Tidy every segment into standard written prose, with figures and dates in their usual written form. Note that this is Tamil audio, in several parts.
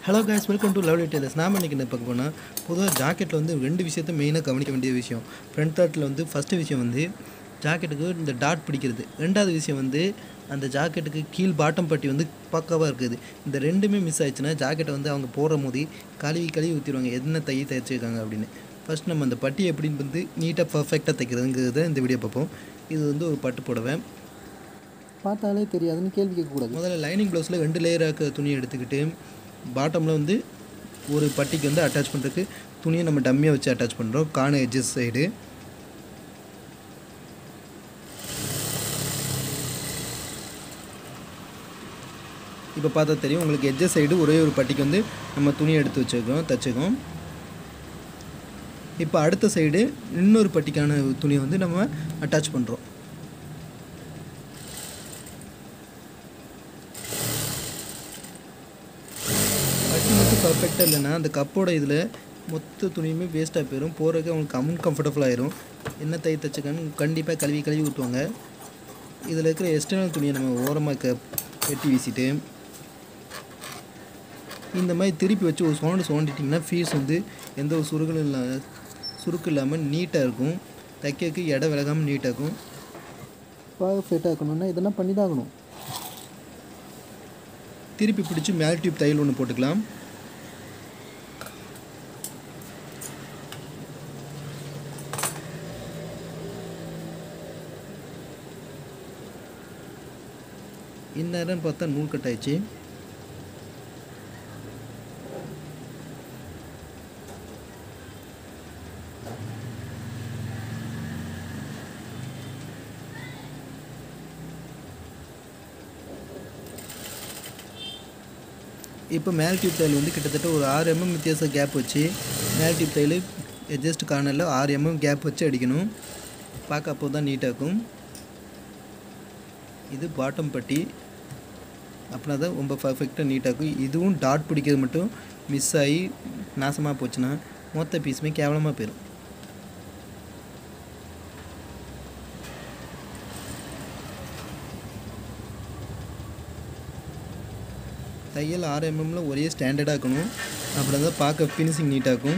Hello guys, welcome to lovely tailors. நாம் இன்றைக்கி என்ன பார்க்க போனால், பொதுவாக ஜாக்கெட்டில் வந்து 2 விஷயத்தை மெயினாக கவனிக்க வேண்டிய விஷயம். ஃப்ரண்ட் தாட்டில் வந்து ஃபஸ்ட்டு விஷயம் வந்து ஜாக்கெட்டுக்கு இந்த டாட் பிடிக்கிறது. ரெண்டாவது விஷயம் வந்து அந்த ஜாக்கெட்டுக்கு கீழ் பாட்டம் பட்டி வந்து பக்காவாக இருக்குது. இந்த ரெண்டுமே மிஸ் ஆயிடுச்சுன்னா ஜாக்கெட்டை வந்து அவங்க போடுற போது கழுவி ஊற்றிடுவாங்க, என்ன தைச்சிருக்காங்க அப்படின்னு. ஃபஸ்ட் நம்ம அந்த பட்டி எப்படின்னு வந்து நீட்டாக பர்ஃபெக்டாக தைக்கிறதுங்கிறத இந்த வீடியோ பார்ப்போம். இது வந்து ஒரு பட்டு புடவை, பார்த்தாலே தெரியாதுன்னு கேள்வி கேட்கக்கூடாது. முதல்ல லைனிங் ப்ளவுஸில் 2 லேயராக துணி எடுத்துக்கிட்டு பாட்டமில் வந்து ஒரு பட்டிக்கு வந்து அட்டாச் பண்ணுறதுக்கு துணியை நம்ம டம்மியாக வச்சு அட்டாச் பண்ணுறோம். கார்னர் எட்ஜஸ் சைடு இப்போ பார்த்தா தெரியும் உங்களுக்கு. எட்ஜஸ் சைடு ஒரே ஒரு பட்டிக்கு வந்து நம்ம துணியை எடுத்து தச்சுக்கோம். இப்போ அடுத்த சைடு இன்னொரு பட்டிக்கான துணியை வந்து நம்ம அட்டாச் பண்ணுறோம். பட்டி மட்டும் பர்ஃபெக்டாக இல்லைன்னா அந்த கப்போட இதில் மொத்த துணியுமே வேஸ்ட்டாக போயிடும். போகிறதுக்கு அவங்களுக்கு அன்கம்ஃபர்டபுள் ஆயிரும். என்ன தைச்சிக்கான்னு கண்டிப்பாக கழுவி ஊற்றுவாங்க. இதில் இருக்கிற எக்ஸ்டர்னல் துணியை நம்ம ஓரமாக வெட்டி வீசிட்டு இந்த மாதிரி திருப்பி வச்சு ஒரு சுரண்டிட்டிங்கன்னா ஃபீஸ் வந்து எந்த ஒரு சுருக்கு இல்லாமல் நீட்டாக இருக்கும். தைக்கிறதுக்கு இடம் விலகாமல் நீட்டாக இருக்கும். பர்ஃபெக்டாக இருக்கணும்னா இதெல்லாம் பண்ணி தான் ஆகணும். திருப்பி பிடிச்சி மேல் டியூப் தையல் ஒன்று போட்டுக்கலாம். இந்நேரம்னு பார்த்தா நூல் கட் ஆயிடுச்சு. இப்போ மேல் டியூப் தையல் வந்து கிட்டத்தட்ட ஒரு 6 mm வித்தியாசம் கேப் வச்சு மேல் டியூப் தையல் எட்ஜஸ்ட் கார்னரில் 6 mm கேப் வச்சு அடிக்கணும். பார்க்க அப்போ தான் நீட்டாக இருக்கும். இது பாட்டம் பட்டி, அப்படின்னா தான் ரொம்ப பர்ஃபெக்டாக நீட்டாக இருக்கும். இதுவும் டாட் பிடிக்கிறது மட்டும் மிஸ் ஆகி நாசமாக போச்சுன்னா மொத்த பீஸுமே கேவலமாக போயிடும். தையல் 6 mm ஒரே ஸ்டாண்டர்டாக இருக்கணும். அப்படி தான் பார்க்க ஃபினிஷிங் நீட்டாக இருக்கும்.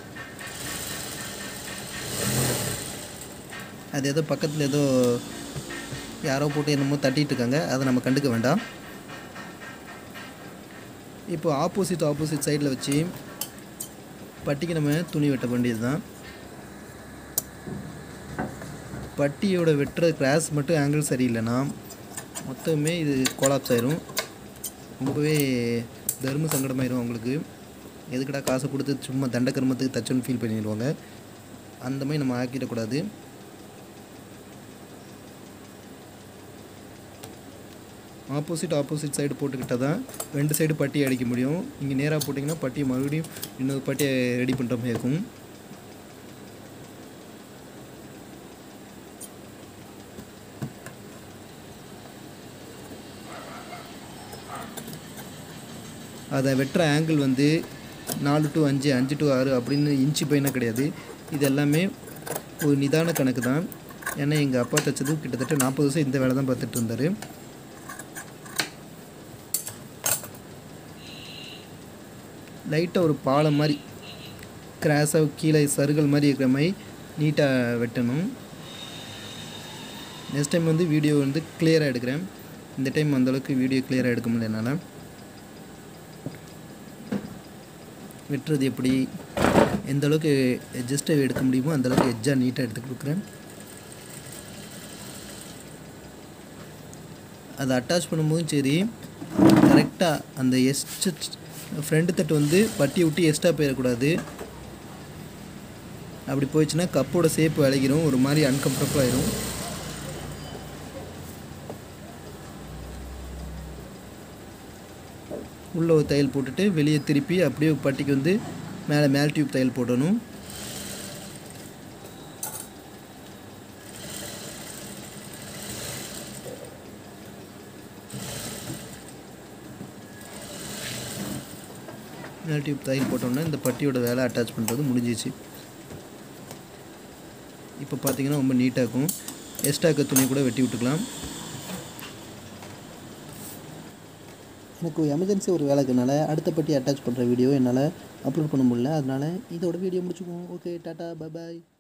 அது ஏதோ பக்கத்தில் ஏதோ யாரோ போட்டு என்னமோ தட்டிகிட்டு இருக்காங்க, அதை நம்ம கண்டுக்க வேண்டாம். இப்போ ஆப்போசிட் சைடில் வச்சு பட்டிக்கு நம்ம துணி வெட்ட வேண்டியது தான். பட்டியோட வெட்டுற கிராஸ் மட்டும் ஆங்கிள் சரியில்லைன்னா மொத்தமே இது கொலாப்ஸ் ஆயிரும். ரொம்பவே தர்ம சங்கடமாயிரும் அவங்களுக்கு. எதுக்கடா காசை கொடுத்து சும்மா தண்டக்கர்மத்துக்கு தச்சுன்னு ஃபீல் பண்ணிடுவாங்க. அந்த மாதிரி நம்ம ஆக்கிடக்கூடாது. ஆப்போசிட் சைடு போட்டுக்கிட்டால் தான் 2 சைடு பட்டியை அடிக்க முடியும். இங்கே நேராக போட்டிங்கன்னா பட்டியை மறுபடியும் இன்னொரு பட்டியை ரெடி பண்ணுற மாதிரி இருக்கும். அதை வெட்டுற ஆங்கிள் வந்து 4 to 5, 5 to 6 அப்படின்னு இன்ச்சு பையனாக கிடையாது. இது எல்லாமே ஒரு நிதான கணக்கு தான். ஏன்னா எங்கள் அப்பா தைச்சது கிட்டத்தட்ட 40 வருஷம் இந்த வேலை தான் பார்த்துட்டு இருந்தார். லைட்டாக ஒரு பாலம் மாதிரி கிராஸாக கீழே சருகல் மாதிரி இருக்கிற மாதிரி நீட்டாக வெட்டணும். நெக்ஸ்ட் டைம் வந்து வீடியோ வந்து கிளியராக எடுக்கிறேன். இந்த டைம் அந்தளவுக்கு வீடியோ கிளியராக எடுக்க முடியல என்னால். வெட்டுறது எப்படி எந்த அளவுக்கு எட்ஜஸ்ட்டை எடுக்க முடியுமோ அந்தளவுக்கு எட்ஜாக நீட்டாக எடுத்து கொடுக்குறேன். அதை அட்டாச் பண்ணும்போதும் சரி, கரெக்டாக அந்த ஃப்ரண்ட் தட்டு வந்து பட்டி விட்டு எக்ஸ்ட்ரா போயிடக்கூடாது. அப்படி போயிடுச்சுன்னா கப்போட ஷேப் விலகிடும், ஒரு மாதிரி அன்கம்ஃபர்டபுள் ஆயிரும். உள்ளே ஒரு தையல் போட்டுட்டு வெளியே திருப்பி அப்படியே பட்டிக்கு வந்து மேல் டியூப் தையல் போடணும். மேல் டியூப் தையல் போட்டோம்னா இந்த பட்டியோட வேலை அட்டாச் பண்ணுறது முடிஞ்சிச்சு. இப்போ பார்த்தீங்கன்னா ரொம்ப நீட்டாக இருக்கும். எக்ஸ்ட்ரா இருக்க துணி கூட வெட்டி விட்டுக்கலாம். எனக்கு எமர்ஜென்சி ஒரு வேலை இருக்கனால அடுத்த பட்டி அட்டாச் பண்ணுற வீடியோ என்னால் அப்லோட் பண்ண முடியல. அதனால் இதோட வீடியோ முடிச்சுக்குவோம். ஓகே, டாட்டா, பை பாய்.